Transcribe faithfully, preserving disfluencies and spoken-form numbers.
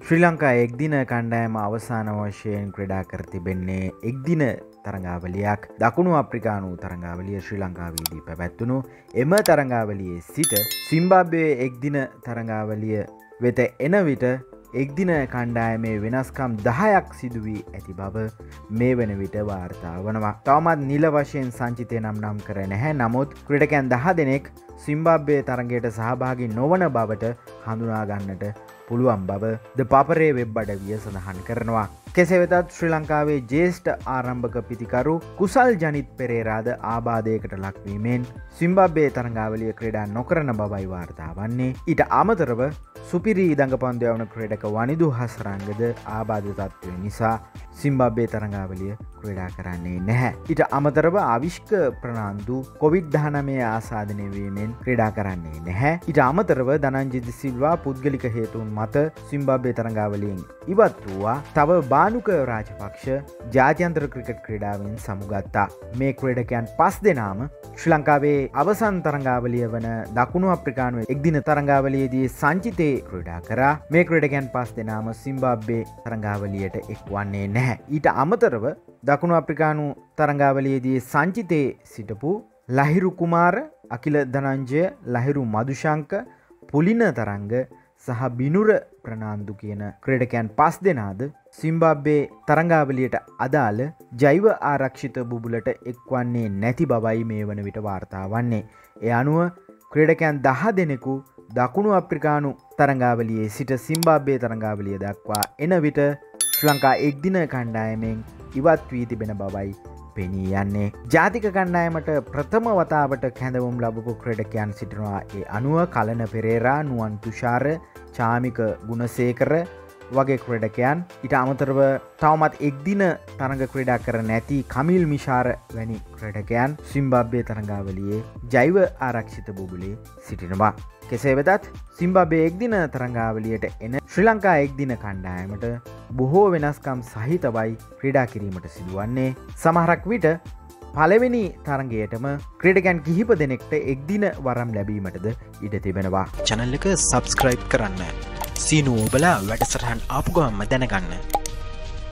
ශ්‍රී ලංකා එක්දින කණ්ඩායම අවසාන වශයෙන් ක්‍රීඩා කර තිබෙන්නේ එක්දින තරඟාවලියක්. දකුණු අප්‍රිකානු තරඟාවලිය ශ්‍රී ලංකාවේදී පැවැත්වුණු එම තරඟාවලියේ සිට සිම්බාබ්වේ එක්දින තරඟාවලිය වෙත එන විට එක්දින කණ්ඩායමේ වෙනස්කම් දහයක් සිදු වී ඇති බව මේ වන විට වාර්තා වනවා. තවමත් නිල වශයෙන් සංචිතය නම් නම් කර නැහැ. නමුත් ක්‍රීඩකයන් දහ දෙනෙක් සිම්බාබ්වේ තරගයට සහභාගී නොවන බවට හඳුනා ගන්නට පුළුවන් බව ද පාපරේ වෙබ් අඩවිය සඳහන් කරනවා. කෙසේ වෙතත් ශ්‍රී ලංකාවේ ජ්‍යෙෂ්ඨ ආරම්භක පිතිකරු කුසල් ජනිත් පෙරේරාද ආබාධයකට ලක්වීමෙන් සිම්බාබ්වේ තරඟාවලිය ක්‍රීඩා නොකරන බවයි වාර්තා වන්නේ. ඊට අමතරව සුපිරි දඟපන්දු යවන ක්‍රීඩක වනිදු හසරංගද ආබාධ තත්ත්වය නිසා සිම්බාබ්වේ තරඟාවලිය ක්‍රීඩා කරන්නේ නැහැ. ඊට අමතරව අවිෂ්ක ප්‍රනාන්දු කොවිඩ් දහනවය ආසාදනය වීමෙන් ක්‍රීඩා කරන්නේ නැහැ. ඊට අමතරව ධනංජය සිල්වා පුද්ගලික හේතුන් මත සිම්බාබ්වේ තරඟාවලියෙන් ඉවත් වූවා. තව බානුක රාජපක්ෂ ජාත්‍යන්තර ක්‍රිකට් ක්‍රීඩාවෙන් සමුගත්තා. මේ ක්‍රීඩකයන් පස් දෙනාම ශ්‍රී ලංකාවේ අවසන් තරඟාවලිය වන දකුණු අප්‍රිකානු එක්දින තරඟාවලියේදී සංචිතේ ක්‍රීඩා කරා. මේ ක්‍රීඩකයන් පස් දෙනාම සිම්බාබ්වේ තරඟාවලියට එක් වන්නේ නැහැ. ඊට අමතරව දකුණු අප්‍රිකානු තරඟාවලියේදී සංචිතේ සිටපු ලහිරු කුමාර, අකිල ධනංජය, ලහිරු මදුශංක, පුලින තරංග සහ බිනුර ප්‍රනාන්දු කියන ක්‍රීඩකයන් පස් දෙනාද සිම්බාබ්වේ තරඟාවලියට අදාළ ජෛව ආරක්ෂිත බුබුලට එක්වන්නේ නැති බවයි මේ වන විට වාර්තා වන්නේ. ඒ අනුව ක්‍රීඩකයන් දහ දෙනෙකු දකුණු අප්‍රිකානු තරඟාවලියේ සිට සිම්බාබ්වේ තරඟාවලිය දක්වා එන විට ශ්‍රී ලංකා එක්දින කණ්ඩායමෙන් ඉවත් වී තිබෙන බවයි පෙනී යන්නේ. ජාතික කණ්ඩායමට ප්‍රථම වතාවට කැඳවුම් ලැබපු ක්‍රීඩකයන් සිටිනවා. ඒ අනුව කලන පෙරේරා, නුවන් තුෂාර, චාමික ගුණසේකර වගේ ක්‍රීඩකයන්. ඊට අමතරව තවමත් එක්දින තරඟ ක්‍රීඩා කර නැති කමිල් මිෂාර වැනි ක්‍රීඩකයන් සිම්බාබ්වේ තරඟාවලියේ ජෛව ආරක්ෂිත බුබුලේ සිටිනවා. කෙසේ වෙතත් සිම්බාබ්වේ එක්දින තරඟාවලියට එන ශ්‍රී ලංකා එක්දින කණ්ඩායමට බොහෝ වෙනස්කම් සහිතවයි ක්‍රීඩා කිරීමට සිදුවන්නේ. සමහරක් විට පළවෙනි තරගයටම ක්‍රීඩකයන් කිහිප දෙනෙක්ට එක්දින වරම් ලැබීමටද ඉඩ තිබෙනවා. channel එක subscribe කරන්න. සීනුව ඔබලා වැඩසටහන් ආපු ගමන්ම දැනගන්න.